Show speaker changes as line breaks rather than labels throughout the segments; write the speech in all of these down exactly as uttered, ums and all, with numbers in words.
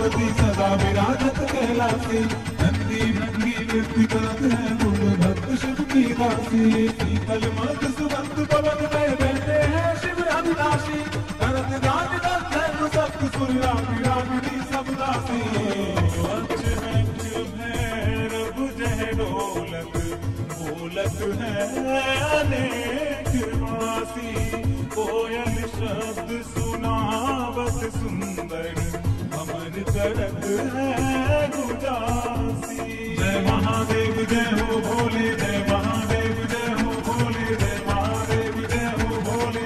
पार्वती सदा विराजत कैलासी, नंदी भृंगी नृत्य करत है गुण भक्त शिव की दासी। शीतल मद सुगंध पवन में बैठे हैं शिव अभिलाषी, करत गान गंधर्व सप्त सुर रागी रागिनी सब दासी।
वक्ष है भैरव जय ढोलक बोलत है अनेक वासी, कोयल शब्द सुनावत सुंदर अमर करत है गुजासी।
जय महादेव जय हो भोले, जय महादेव जय हो भोले, जय महादेव जय हो भोले।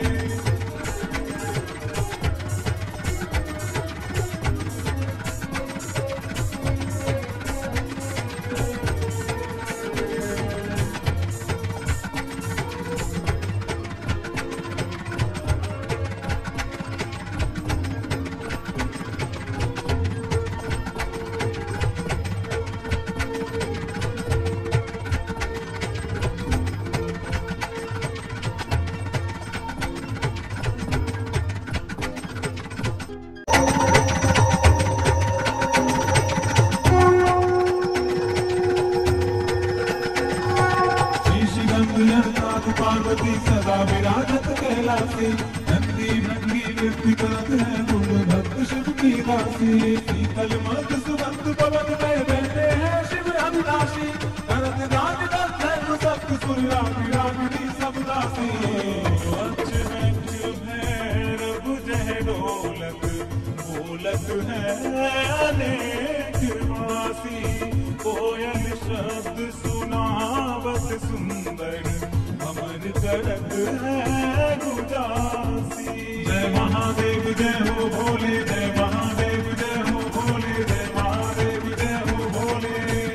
पार्वती सदा विराजत कैलासी, नंदी भृंगी नृत्य करत है गुण भक्त शिव की दासी। शीतल मद सुगंध पवन में बैठे हैं शिव अभिलाषी, करत गान गंधर्व सप्त सुर रागी रागिनी सब दासी।
वक्ष है भैरव जय ढोलक बोलत है अनेक वासी, कोयल शब्द सुनावत सुंदर अमर करत है गुजासी।
जय महादेव जय हो भोले, जय महादेव जय हो भोले, जय महादेव जय हो भोले।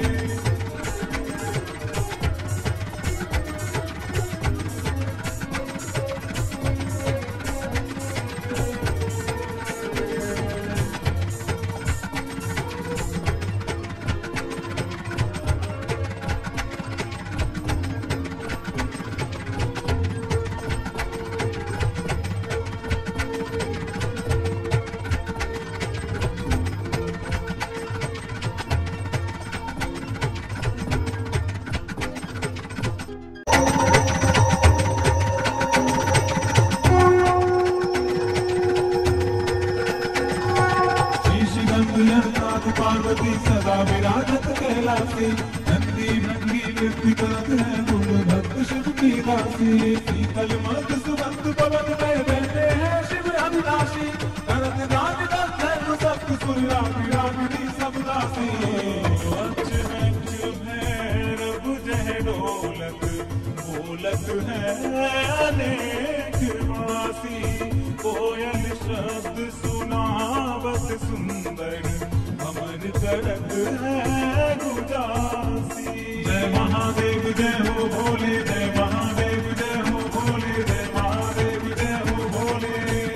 पार्वती सदा विराजत कैलासी, नंदी भृंगी नृत्य करत है गुण भक्त शिव की दासी। शीतल मद सुगंध पवन में बैठे हैं शिव अभिलाषी, करत गान गंधर्व सप्त सुर रागी रागिनी सब दासी।
वक्ष है भैरव जय ढोलक बोलत है अनेक वासी, कोयल शब्द सुनावत सुंदर अमर करत है गुजासी।
जय महादेव जय हो भोले, जय महादेव जय हो भोले, जय महादेव जय हो भोले।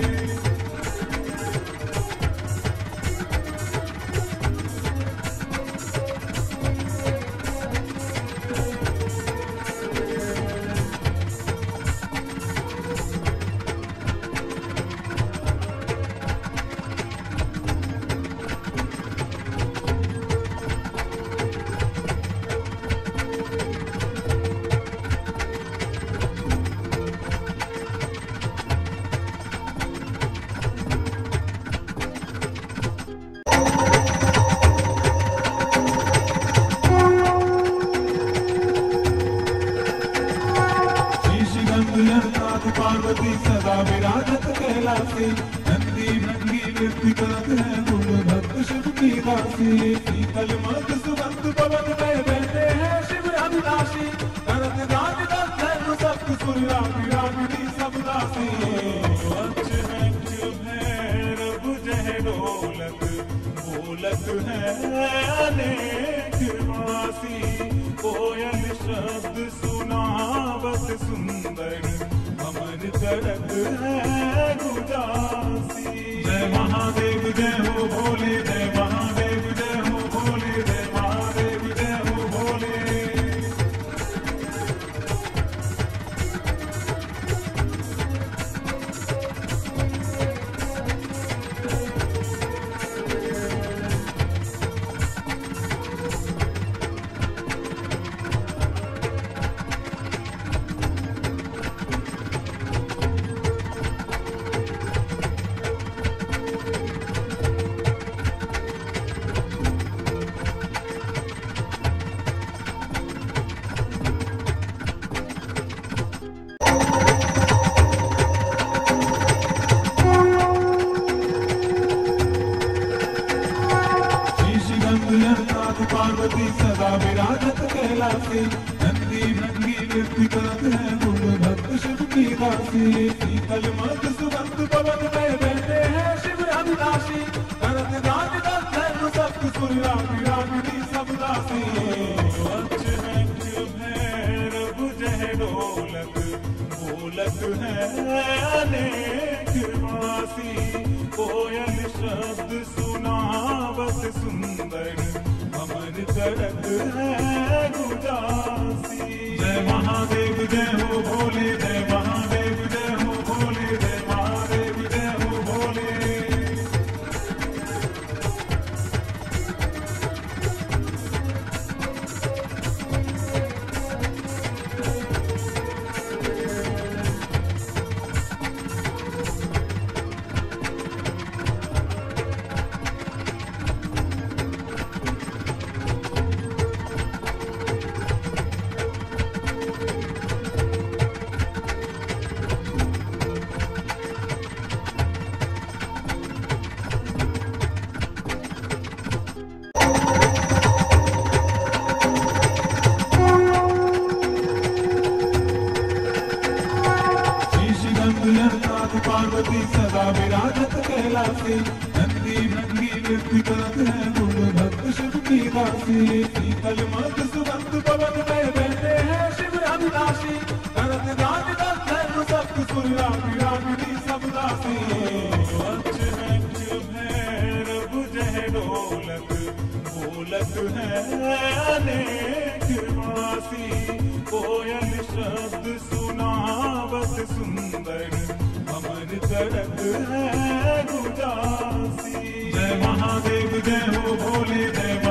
पार्वती सदा विराजत कैलासी, नंदी भृंगी नृत्य करत है गुण भक्त शिव की दासी। शीतल मद सुगंध पवन में बैठे हैं शिव अभिलाषी, करत गान गंधर्व सप्त सुर रागी रागिनी सब दासी।
वक्ष है भैरव जय ढोलक बोलत है अनेक वासी, कोयल शब्द सुनावत सुंदर अमर करत है गुजासी।
जय महादेव जय हो भोले, जय महादेव जय हो भोले, जय महादेव जय हो भोले। नंदी भृंगी नृत्य करते हैं गुण भक्त शिव की दासी। शीतल मत सुगंध पवन में बैठे हैं शिव अभिलाषी, करत गान गंधर्व सप्त सुर रागी रागिनी सब दासी।
अच है भैरव जय ढोलक, बोलत है अनेक वासी। कोयल शब्द सुनावत सुंदर, अमर करत है गुजासी।
जय महादेव जय हो भोले, जय महादेव जय हो भोले, जय महादेव जय हो भोले। पार्वती सदा विराजत कैलासी, नंदी भृंगी नृत्य करते हैं गुण भक्त शिव की दासी। शीतल मत सुगंध पवन में बैठे हैं शिव अभिलाषी, करत गान गंधर्व सप्त सुर रागी रागिनी सब दासी।
अच है भैरव जय ढोलक, बोलत है अनेक वासी। कोयल शब्द सुनावत सुंदर, अमर करत है गुजासी।
जय महादेव जय हो भोले, जय